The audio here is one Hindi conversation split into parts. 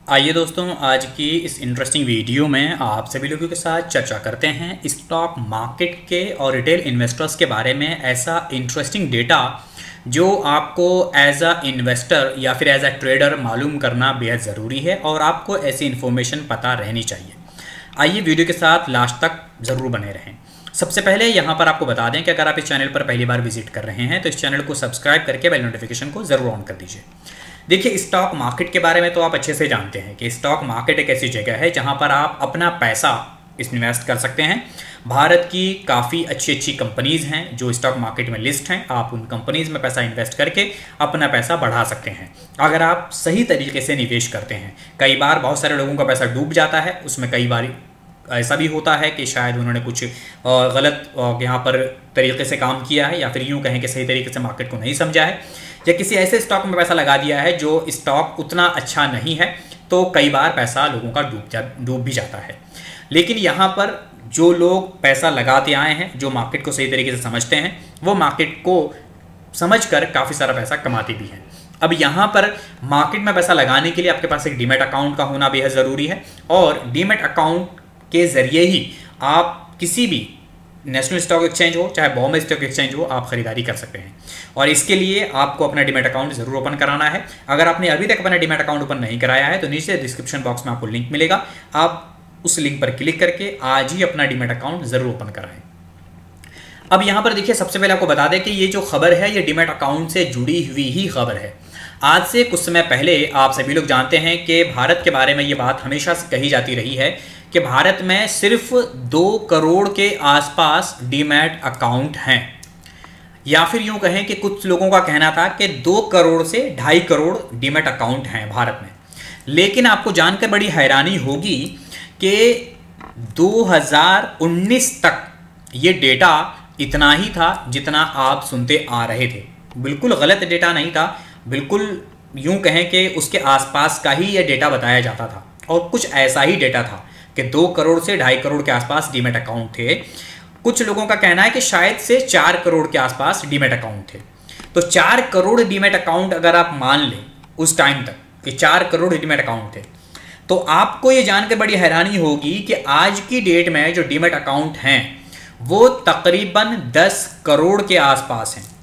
आइए दोस्तों, आज की इस इंटरेस्टिंग वीडियो में आप सभी लोगों के साथ चर्चा करते हैं स्टॉक मार्केट के और रिटेल इन्वेस्टर्स के बारे में। ऐसा इंटरेस्टिंग डेटा जो आपको एज अ इन्वेस्टर या फिर एज अ ट्रेडर मालूम करना बेहद ज़रूरी है और आपको ऐसी इन्फॉर्मेशन पता रहनी चाहिए। आइए वीडियो के साथ लास्ट तक ज़रूर बने रहें। सबसे पहले यहाँ पर आपको बता दें कि अगर आप इस चैनल पर पहली बार विजिट कर रहे हैं तो इस चैनल को सब्सक्राइब करके बेल नोटिफिकेशन को ज़रूर ऑन कर दीजिए। देखिए, स्टॉक मार्केट के बारे में तो आप अच्छे से जानते हैं कि स्टॉक मार्केट एक ऐसी जगह है जहां पर आप अपना पैसा इन्वेस्ट कर सकते हैं। भारत की काफ़ी अच्छी अच्छी कंपनीज़ हैं जो स्टॉक मार्केट में लिस्ट हैं। आप उन कंपनीज़ में पैसा इन्वेस्ट करके अपना पैसा बढ़ा सकते हैं अगर आप सही तरीके से निवेश करते हैं। कई बार बहुत सारे लोगों का पैसा डूब जाता है, उसमें कई बार ऐसा भी होता है कि शायद उन्होंने कुछ गलत यहाँ पर तरीके से काम किया है या फिर यूँ कहें कि सही तरीके से मार्केट को नहीं समझा है या किसी ऐसे स्टॉक में पैसा लगा दिया है जो स्टॉक उतना अच्छा नहीं है, तो कई बार पैसा लोगों का डूब भी जाता है। लेकिन यहाँ पर जो लोग पैसा लगाते आए हैं, जो मार्केट को सही तरीके से समझते हैं, वो मार्केट को समझकर काफ़ी सारा पैसा कमाते भी हैं। अब यहाँ पर मार्केट में पैसा लगाने के लिए आपके पास एक डीमैट अकाउंट का होना बेहद ज़रूरी है और डीमैट अकाउंट के ज़रिए ही आप किसी भी नेशनल स्टॉक एक्सचेंज हो चाहे बॉम्बे स्टॉक एक्सचेंज हो, आप खरीदारी कर सकते हैं। और इसके लिए आपको अपना डीमैट अकाउंट जरूर ओपन कराना है। अगर आपने अभी तक अपना डीमैट अकाउंट ओपन नहीं कराया है तो नीचे डिस्क्रिप्शन बॉक्स में आपको लिंक मिलेगा, आप उस लिंक पर क्लिक करके आज ही अपना डीमैट अकाउंट जरूर ओपन कराएं। अब यहाँ पर देखिए, सबसे पहले आपको बता दें कि ये जो खबर है ये डीमैट अकाउंट से जुड़ी हुई ही खबर है। आज से कुछ समय पहले आप सभी लोग जानते हैं कि भारत के बारे में ये बात हमेशा से कही जाती रही है कि भारत में सिर्फ 2 करोड़ के आसपास डीमैट अकाउंट हैं, या फिर यूं कहें कि कुछ लोगों का कहना था कि 2 करोड़ से 2.5 करोड़ डीमैट अकाउंट हैं भारत में। लेकिन आपको जानकर बड़ी हैरानी होगी कि 2019 तक ये डेटा इतना ही था जितना आप सुनते आ रहे थे। बिल्कुल गलत डेटा नहीं था, बिल्कुल यूं कहें कि उसके आसपास का ही ये डेटा बताया जाता था और कुछ ऐसा ही डेटा था कि 2 करोड़ से 2.5 करोड़ के आसपास डीमैट अकाउंट थे। कुछ लोगों का कहना है कि शायद से 4 करोड़ के आसपास डीमैट अकाउंट थे। तो 4 करोड़ डीमैट अकाउंट अगर आप मान लें उस टाइम तक कि 4 करोड़ डीमैट अकाउंट थे, तो आपको ये जानकर बड़ी हैरानी होगी कि आज की डेट में जो डीमैट अकाउंट हैं वो तकरीबन 10 करोड़ के आसपास हैं।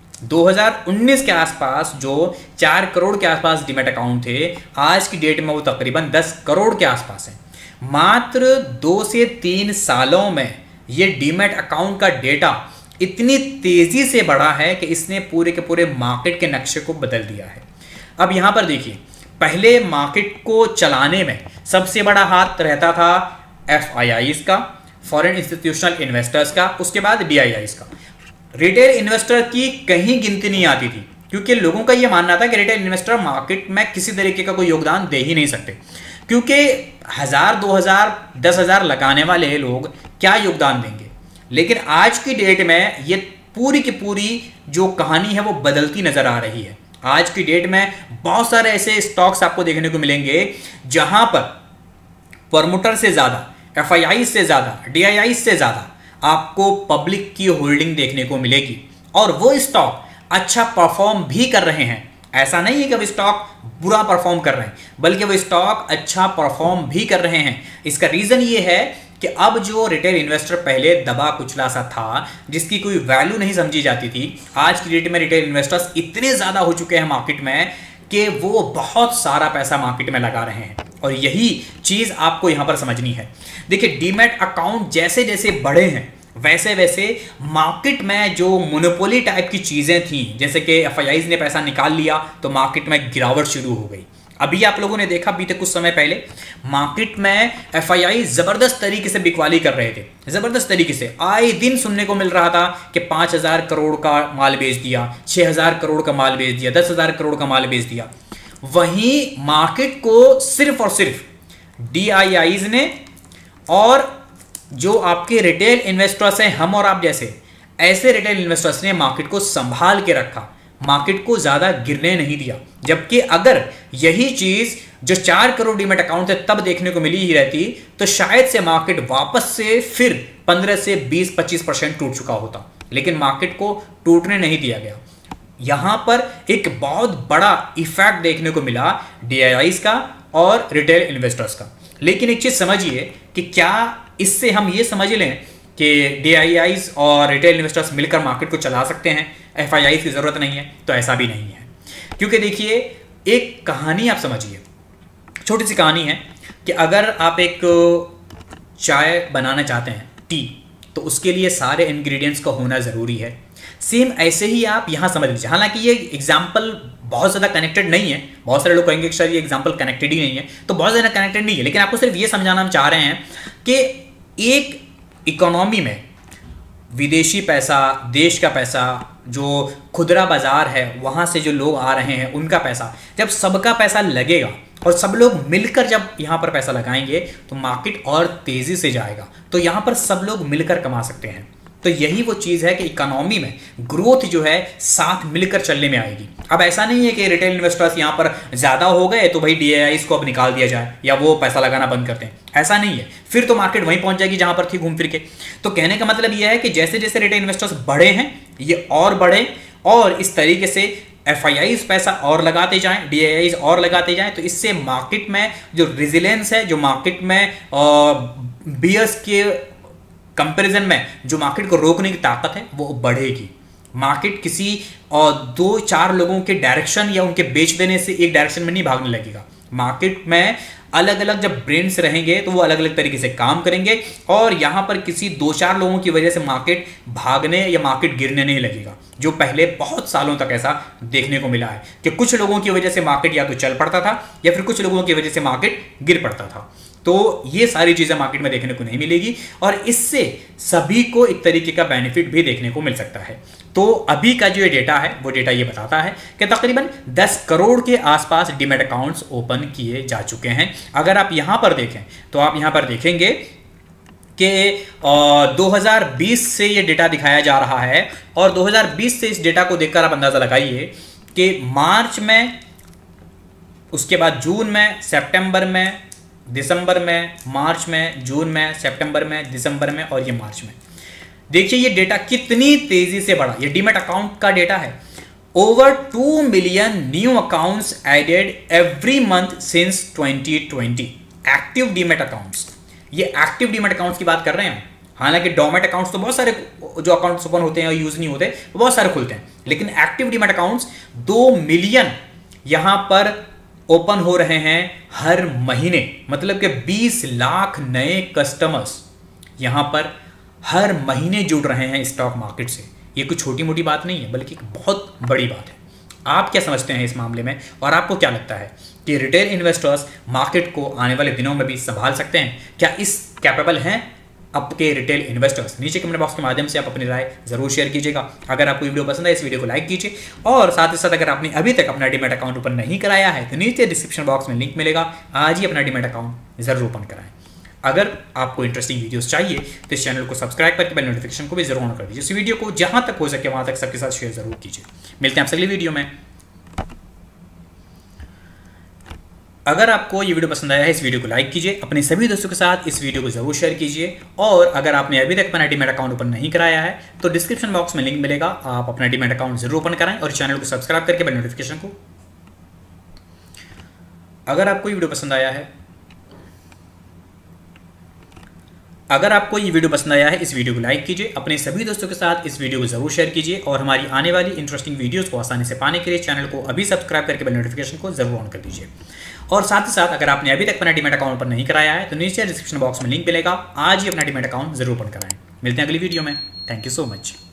2019 के आसपास जो 4 करोड़ के आसपास डीमैट अकाउंट थे, आज की डेट में वो तकरीबन 10 करोड़ के आसपास हैं। मात्र 2 से 3 सालों में ये डीमैट अकाउंट का डेटा इतनी तेजी से बढ़ा है कि इसने पूरे के पूरे मार्केट के नक्शे को बदल दिया है। अब यहाँ पर देखिए, पहले मार्केट को चलाने में सबसे बड़ा हाथ रहता था FIIs का, फॉरेन इंस्टीट्यूशनल इन्वेस्टर्स का, उसके बाद DIIs का। रिटेल इन्वेस्टर की कहीं गिनती नहीं आती थी क्योंकि लोगों का यह मानना था कि रिटेल इन्वेस्टर मार्केट में किसी तरीके का कोई योगदान दे ही नहीं सकते, क्योंकि 1000, 2000, 10,000 लगाने वाले लोग क्या योगदान देंगे। लेकिन आज की डेट में ये पूरी की पूरी जो कहानी है वो बदलती नजर आ रही है। आज की डेट में बहुत सारे ऐसे स्टॉक्स आपको देखने को मिलेंगे जहां पर प्रमोटर से ज्यादा, FII से ज्यादा, DII से ज्यादा आपको पब्लिक की होल्डिंग देखने को मिलेगी और वो स्टॉक अच्छा परफॉर्म भी कर रहे हैं। ऐसा नहीं है कि वो स्टॉक बुरा परफॉर्म कर रहे हैं, बल्कि वो स्टॉक अच्छा परफॉर्म भी कर रहे हैं। इसका रीजन ये है कि अब जो रिटेल इन्वेस्टर पहले दबा कुचला सा था, जिसकी कोई वैल्यू नहीं समझी जाती थी, आज की डेट में रिटेल इन्वेस्टर्स इतने ज्यादा हो चुके हैं मार्केट में कि वो बहुत सारा पैसा मार्केट में लगा रहे हैं और यही चीज आपको यहां पर समझनी है। देखिए, डीमैट अकाउंट जैसे जैसे बढ़े हैं वैसे वैसे मार्केट में जो मोनोपोली टाइप की चीजें थी, जैसे कि FIIs ने पैसा निकाल लिया तो मार्केट में गिरावट शुरू हो गई। अभी आप लोगों ने देखा बीते कुछ समय पहले मार्केट में FII जबरदस्त तरीके से बिकवाली कर रहे थे, जबरदस्त तरीके से। आए दिन सुनने को मिल रहा था कि 5,000 करोड़ का माल बेच दिया, 6,000 करोड़ का माल बेच दिया, 10,000 करोड़ का माल बेच दिया। वहीं मार्केट को सिर्फ और सिर्फ DIIs ने और जो आपके रिटेल इन्वेस्टर्स हैं, हम और आप जैसे ऐसे रिटेल इन्वेस्टर्स ने मार्केट को संभाल के रखा, मार्केट को ज्यादा गिरने नहीं दिया। जबकि अगर यही चीज जो 4 करोड़ डीमैट अकाउंट थे तब देखने को मिली ही रहती तो शायद से मार्केट वापस से फिर 15 से 20-25% टूट चुका होता। लेकिन मार्केट को टूटने नहीं दिया गया। यहां पर एक बहुत बड़ा इफेक्ट देखने को मिला DIIs का और रिटेल इन्वेस्टर्स का। लेकिन एक चीज़ समझिए कि क्या इससे हम ये समझ लें कि DIIs और रिटेल इन्वेस्टर्स मिलकर मार्केट को चला सकते हैं, FIIs की ज़रूरत नहीं है? तो ऐसा भी नहीं है, क्योंकि देखिए एक कहानी आप समझिए, छोटी सी कहानी है कि अगर आप एक चाय बनाना चाहते हैं, टी, तो उसके लिए सारे इंग्रेडिएंट्स का होना ज़रूरी है। सेम ऐसे ही आप यहाँ समझ लीजिए। हालांकि ये एग्जाम्पल बहुत ज़्यादा कनेक्टेड नहीं है, बहुत सारे लोग कहेंगे कि सर ये एग्जाम्पल कनेक्टेड ही नहीं है, तो बहुत ज़्यादा कनेक्टेड नहीं है, लेकिन आपको सिर्फ ये समझाना हम चाह रहे हैं कि एक इकोनॉमी में विदेशी पैसा, देश का पैसा, जो खुदरा बाजार है वहाँ से जो लोग आ रहे हैं उनका पैसा, जब सबका पैसा लगेगा और सब लोग मिलकर जब यहाँ पर पैसा लगाएंगे तो मार्केट और तेज़ी से जाएगा। तो यहाँ पर सब लोग मिलकर कमा सकते हैं। तो यही वो चीज़ है कि इकोनॉमी में ग्रोथ जो है साथ मिलकर चलने में आएगी। अब ऐसा नहीं है कि रिटेल इन्वेस्टर्स यहाँ पर ज़्यादा हो गए तो भाई DIIs को अब निकाल दिया जाए या वो पैसा लगाना बंद करते हैं, ऐसा नहीं है। फिर तो मार्केट वहीं पहुंच जाएगी जहां पर थी घूम फिर के। तो कहने का मतलब यह है कि जैसे जैसे रिटेल इन्वेस्टर्स बढ़े हैं ये और बढ़े, और इस तरीके से FIIs पैसा और लगाते जाएं, DIIs और लगाते जाएं, तो इससे मार्केट में जो रेजिलियंस है, जो मार्केट में बियर्स के कंपैरिजन में जो मार्केट को रोकने की ताकत है वो बढ़ेगी। मार्केट किसी 2-4 लोगों के डायरेक्शन या उनके बेच देने से एक डायरेक्शन में नहीं भागने लगेगा। मार्केट में अलग अलग जब ब्रेन्स रहेंगे तो वो अलग अलग तरीके से काम करेंगे, और यहाँ पर किसी 2-4 लोगों की वजह से मार्केट भागने या मार्केट गिरने नहीं लगेगा, जो पहले बहुत सालों तक ऐसा देखने को मिला है कि कुछ लोगों की वजह से मार्केट या तो चल पड़ता था या फिर कुछ लोगों की वजह से मार्केट गिर पड़ता था। तो ये सारी चीज़ें मार्केट में देखने को नहीं मिलेगी, और इससे सभी को एक तरीके का बेनिफिट भी देखने को मिल सकता है। तो अभी का जो ये डेटा है वो डेटा ये बताता है कि तकरीबन 10 करोड़ के आसपास डीमैट अकाउंट्स ओपन किए जा चुके हैं। अगर आप यहाँ पर देखें तो आप यहाँ पर देखेंगे कि 2020 से ये डेटा दिखाया जा रहा है, और 2020 से इस डेटा को देखकर आप अंदाज़ा लगाइए कि मार्च में, उसके बाद जून में, सितंबर में, दिसंबर में, मार्च में, जून में, सितंबर में, दिसंबर में और ये मार्च में, देखिए ये डेटा कितनी तेजी से बढ़ा। ये डीमैट अकाउंट का डेटा है। Over 2 million new accounts added every month since 2020। Active demat accounts, ये एक्टिव डीमैट अकाउंट्स की बात कर रहे हैं। हालांकि डोमैट अकाउंट्स तो बहुत सारे जो अकाउंट्स ओपन होते हैं और यूज नहीं होते बहुत सारे खुलते हैं, लेकिन एक्टिव डीमैट अकाउंट्स 2 मिलियन यहां पर ओपन हो रहे हैं हर महीने। मतलब कि 20 लाख नए कस्टमर्स यहां पर हर महीने जुड़ रहे हैं स्टॉक मार्केट से। ये कोई छोटी मोटी बात नहीं है, बल्कि एक बहुत बड़ी बात है। आप क्या समझते हैं इस मामले में, और आपको क्या लगता है कि रिटेल इन्वेस्टर्स मार्केट को आने वाले दिनों में भी संभाल सकते हैं? क्या इस कैपेबल हैं आपके रिटेल इन्वेस्टर्स? नीचे कमेंट बॉक्स के माध्यम से आप अपनी राय जरूर शेयर कीजिएगा। अगर आपको वीडियो पसंद है इस वीडियो को लाइक कीजिए, और साथ ही साथ अगर आपने अभी तक अपना डीमैट अकाउंट ओपन नहीं कराया है तो नीचे डिस्क्रिप्शन बॉक्स में लिंक मिलेगा, आज ही अपना डीमैट अकाउंट जरूर ओपन कराएं। अगर आपको इंटरेस्टिंग वीडियोस चाहिए तो इस चैनल को सब्सक्राइब करके बेल नोटिफिकेशन को भी जरूर ऑन कर दीजिए। इस वीडियो को जहां तक हो सके वहां तक सबके साथ शेयर जरूर कीजिए। मिलते हैं आपसे अगली वीडियो में। अगर आपको ये वीडियो पसंद आया है इस वीडियो को लाइक कीजिए, अपने सभी दोस्तों के साथ इस वीडियो को जरूर शेयर कीजिए, और अगर आपने अभी तक अपना डीमैट अकाउंट ओपन नहीं कराया है तो डिस्क्रिप्शन बॉक्स में लिंक मिलेगा, आप अपना डीमैट अकाउंट जरूर ओपन कराएं और चैनल को सब्सक्राइब करके बेल नोटिफिकेशन को। अगर आपको ये वीडियो पसंद आया है इस वीडियो को लाइक कीजिए, अपने सभी दोस्तों के साथ इस वीडियो को जरूर शेयर कीजिए, और हमारी आने वाली इंटरेस्टिंग वीडियोस को आसानी से पाने के लिए चैनल को अभी सब्सक्राइब करके बेल नोटिफिकेशन को जरूर ऑन कर दीजिए। और साथ ही साथ अगर आपने अभी तक अपना डीमैट अकाउंट पर नहीं कराया है तो नीचे डिस्क्रिप्शन बॉक्स में लिंक मिलेगा, आज ही अपना डीमैट अकाउंट जरूर ओपन कराएं। मिलते हैं अगली वीडियो में। Thank you so much.